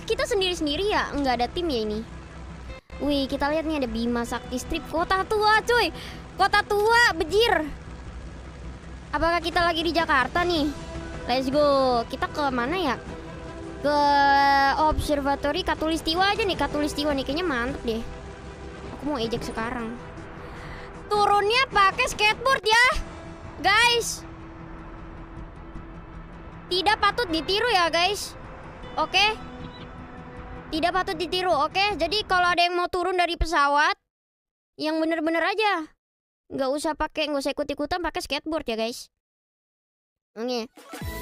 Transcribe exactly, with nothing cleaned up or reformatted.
kita sendiri-sendiri ya? Nggak ada tim ya ini. Wih, kita lihat nih ada Bima Sakti Strip. Kota tua cuy. Kota tua, bejir. Apakah kita lagi di Jakarta nih? Let's go. Kita ke mana ya? Ke Observatory Katulistiwa aja nih. Katulistiwa nih, kayaknya mantep deh. Aku mau ejek sekarang. Turunnya pakai skateboard ya, guys. Tidak patut ditiru ya, guys. Oke? Tidak patut ditiru, oke? Jadi kalau ada yang mau turun dari pesawat, yang bener-bener aja. Nggak usah pakai, nggak usah ikut-ikutan pakai skateboard ya, guys. Oke.